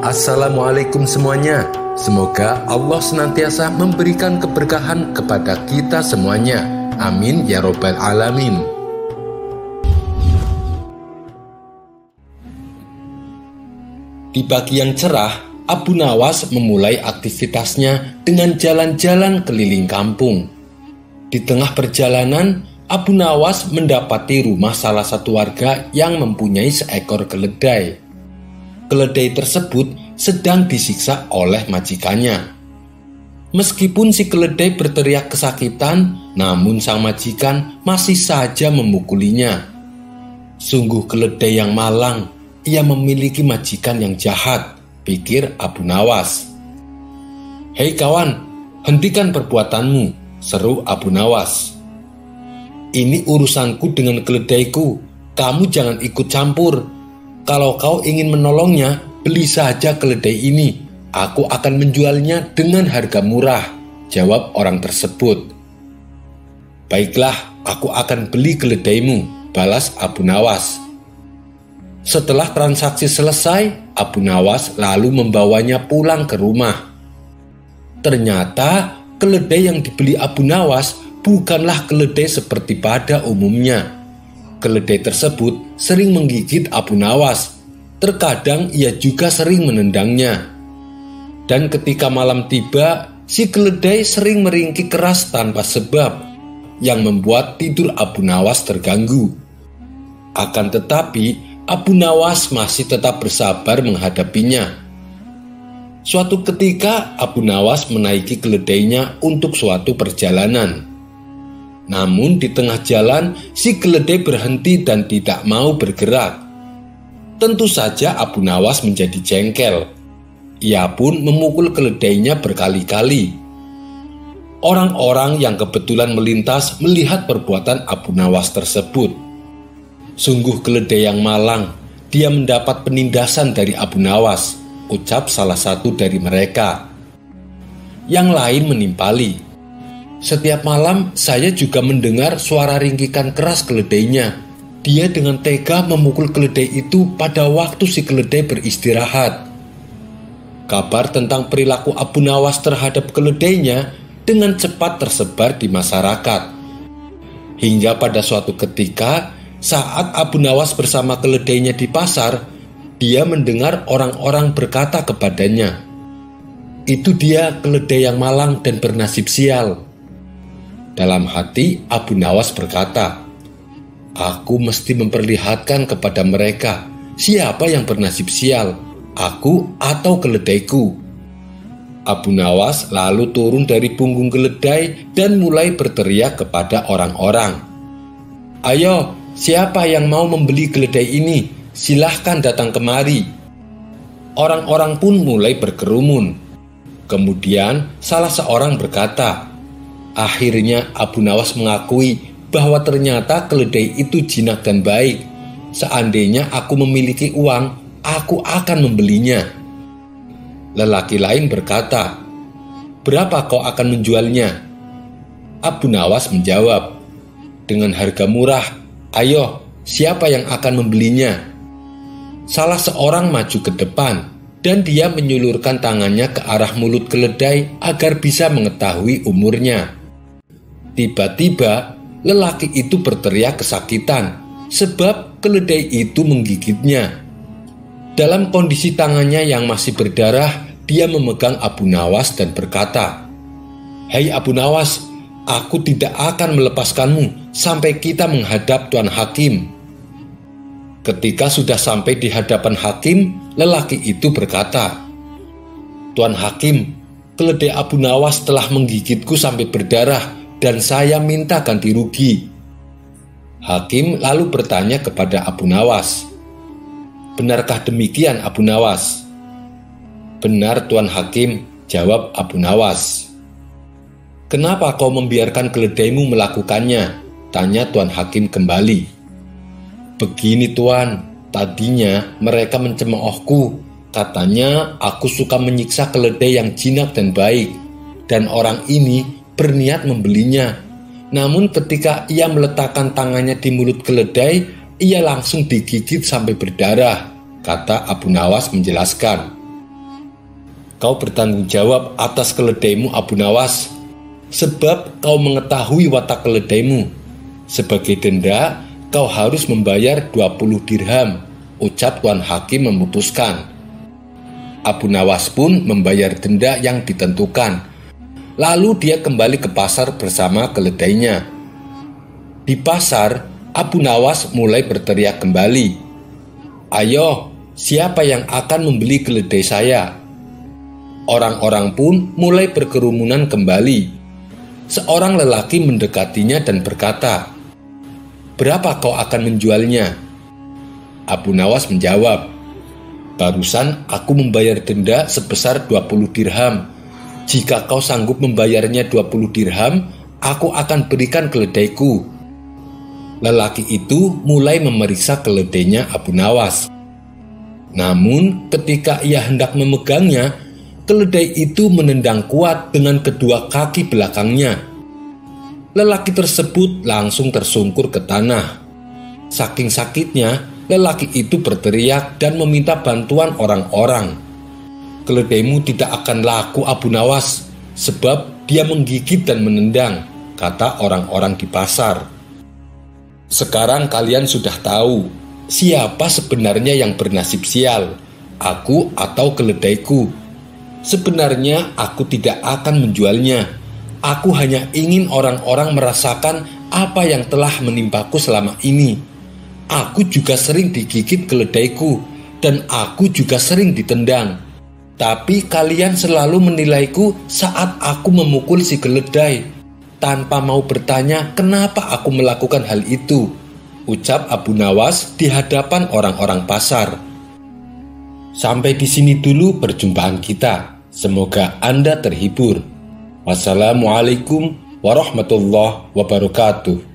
Assalamualaikum semuanya. Semoga Allah senantiasa memberikan keberkahan kepada kita semuanya. Amin ya robbal alamin. Di pagi yang cerah, Abu Nawas memulai aktivitasnya dengan jalan-jalan keliling kampung. Di tengah perjalanan, Abu Nawas mendapati rumah salah satu warga yang mempunyai seekor keledai. Keledai tersebut sedang disiksa oleh majikannya. Meskipun si keledai berteriak kesakitan, namun sang majikan masih saja memukulinya. Sungguh keledai yang malang, ia memiliki majikan yang jahat, pikir Abu Nawas. "Hei kawan, hentikan perbuatanmu," seru Abu Nawas. "Ini urusanku dengan keledaiku, kamu jangan ikut campur. Kalau kau ingin menolongnya, beli saja keledai ini. Aku akan menjualnya dengan harga murah," jawab orang tersebut. "Baiklah, aku akan beli keledaimu," balas Abu Nawas. Setelah transaksi selesai, Abu Nawas lalu membawanya pulang ke rumah. Ternyata keledai yang dibeli Abu Nawas bukanlah keledai seperti pada umumnya. Keledai tersebut sering menggigit Abu Nawas. Terkadang ia juga sering menendangnya. Dan ketika malam tiba, si keledai sering meringkik keras tanpa sebab, yang membuat tidur Abu Nawas terganggu. Akan tetapi, Abu Nawas masih tetap bersabar menghadapinya. Suatu ketika, Abu Nawas menaiki keledainya untuk suatu perjalanan. Namun di tengah jalan, si keledai berhenti dan tidak mau bergerak. Tentu saja Abu Nawas menjadi jengkel. Ia pun memukul keledainya berkali-kali. Orang-orang yang kebetulan melintas melihat perbuatan Abu Nawas tersebut. "Sungguh keledai yang malang, dia mendapat penindasan dari Abu Nawas," ucap salah satu dari mereka. Yang lain menimpali, "Setiap malam saya juga mendengar suara ringkikan keras keledainya. Dia dengan tega memukul keledai itu pada waktu si keledai beristirahat." Kabar tentang perilaku Abu Nawas terhadap keledainya dengan cepat tersebar di masyarakat. Hingga pada suatu ketika, saat Abu Nawas bersama keledainya di pasar, dia mendengar orang-orang berkata kepadanya, "Itu dia keledai yang malang dan bernasib sial." Dalam hati, Abu Nawas berkata, "Aku mesti memperlihatkan kepada mereka siapa yang bernasib sial, aku atau keledaiku." Abu Nawas lalu turun dari punggung keledai dan mulai berteriak kepada orang-orang, "Ayo, siapa yang mau membeli keledai ini? Silahkan datang kemari." Orang-orang pun mulai berkerumun. Kemudian salah seorang berkata, "Akhirnya Abu Nawas mengakui bahwa ternyata keledai itu jinak dan baik. Seandainya aku memiliki uang, aku akan membelinya." Lelaki lain berkata, "Berapa kau akan menjualnya?" Abu Nawas menjawab, "Dengan harga murah. Ayo, siapa yang akan membelinya?" Salah seorang maju ke depan dan dia menyulurkan tangannya ke arah mulut keledai agar bisa mengetahui umurnya. Tiba-tiba, lelaki itu berteriak kesakitan sebab keledai itu menggigitnya. Dalam kondisi tangannya yang masih berdarah, dia memegang Abu Nawas dan berkata, "Hei Abu Nawas, aku tidak akan melepaskanmu sampai kita menghadap Tuan Hakim." Ketika sudah sampai di hadapan hakim, lelaki itu berkata, "Tuan Hakim, keledai Abu Nawas telah menggigitku sampai berdarah dan saya minta ganti rugi." Hakim lalu bertanya kepada Abu Nawas, "Benarkah demikian Abu Nawas?" "Benar Tuan Hakim," jawab Abu Nawas. "Kenapa kau membiarkan keledaimu melakukannya?" tanya Tuan Hakim kembali. "Begini Tuan, tadinya mereka mencemoohku. Katanya aku suka menyiksa keledai yang jinak dan baik, dan orang ini berniat membelinya. Namun ketika ia meletakkan tangannya di mulut keledai, ia langsung digigit sampai berdarah," kata Abu Nawas menjelaskan. Kau bertanggung jawab atas keledaimu, Abu Nawas, sebab kau mengetahui watak keledaimu. Sebagai denda, kau harus membayar 20 dirham, ucap Tuan Hakim memutuskan. Abu Nawas pun membayar denda yang ditentukan. Lalu dia kembali ke pasar bersama keledainya. Di pasar, Abu Nawas mulai berteriak kembali. "Ayo, siapa yang akan membeli keledai saya?" Orang-orang pun mulai berkerumunan kembali. Seorang lelaki mendekatinya dan berkata, "Berapa kau akan menjualnya?" Abu Nawas menjawab, "Barusan aku membayar denda sebesar 20 dirham. Jika kau sanggup membayarnya 20 dirham, aku akan berikan keledaiku." Lelaki itu mulai memeriksa keledainya Abu Nawas. Namun ketika ia hendak memegangnya, keledai itu menendang kuat dengan kedua kaki belakangnya. Lelaki tersebut langsung tersungkur ke tanah. Saking sakitnya, lelaki itu berteriak dan meminta bantuan orang-orang. "Keledaimu tidak akan laku, Abu Nawas, sebab dia menggigit dan menendang," kata orang-orang di pasar. Sekarang kalian sudah tahu siapa sebenarnya yang bernasib sial, aku atau keledaiku. Sebenarnya aku tidak akan menjualnya. Aku hanya ingin orang-orang merasakan apa yang telah menimpaku selama ini. Aku juga sering digigit keledaiku, dan aku juga sering ditendang. Tapi kalian selalu menilaiku saat aku memukul si keledai, tanpa mau bertanya kenapa aku melakukan hal itu, ucap Abu Nawas di hadapan orang-orang pasar. Sampai di sini dulu perjumpaan kita. Semoga Anda terhibur. Wassalamualaikum warahmatullahi wabarakatuh.